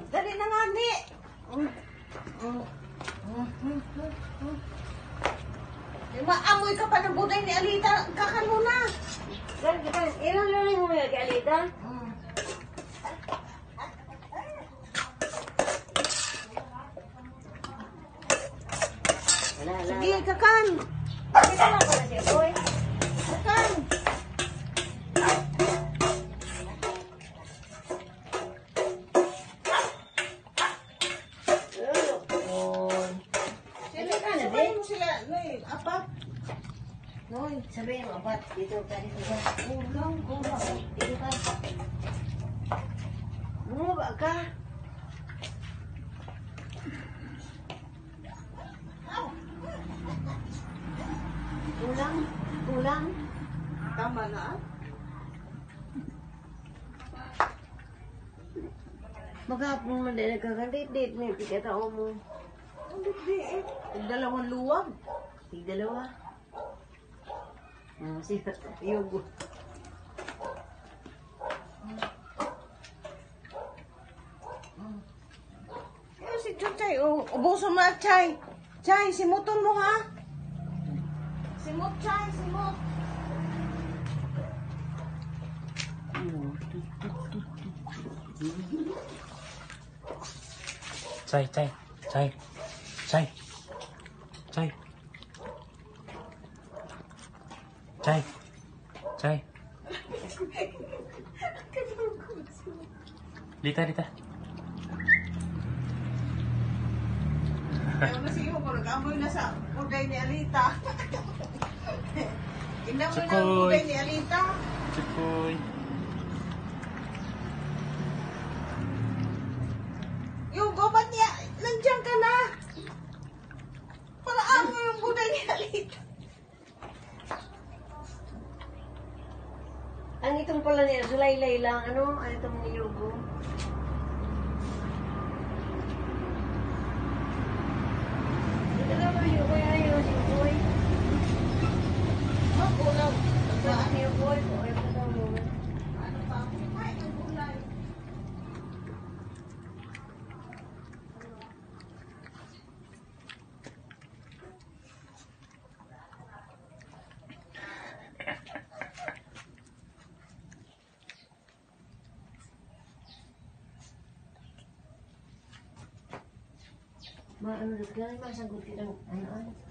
Dali na nga, ni. Maamoy ka pa ng buday ni Alita. Kakan mo na. Ilan luling mo yung kay Alita? Sige, kakan. Ito lang pala siya, boy. Kakan. Sabihin mo sila, Noy, apat. Noy, sabihin mo, apat. Dito ka, dito ka. Kulang. Dito ka. Bumaba ka. Kulang. Tama na, ah. Maghapon mo din nagkakandit-dit. May pagkatao mo. Hindi eh. Dalawang luwag. Tig-dalawa. Siya, yugo. Si Chuchay, ubuso mo na, Chay. Chay, simuton mo, ha? Simut, Chay, simut. Chay. Chay. Dita. Kaya masige mo, nag-amoy na sa buday ni Alita. Inamoy na ang buday ni Alita. Chukoy. Yung gobat niya, nandiyan ka na. Para amoy yung buday ni Alita. Ang itong pala niya, sulaylay lang. Ano itong niyugo? Ito na ba yung boy? Ayaw si boy. Kulang. Ang yung boy. Ay, ito na mo. Ano pa? Ay, ang gulay. Ano, ganun ba sagot kitang ano?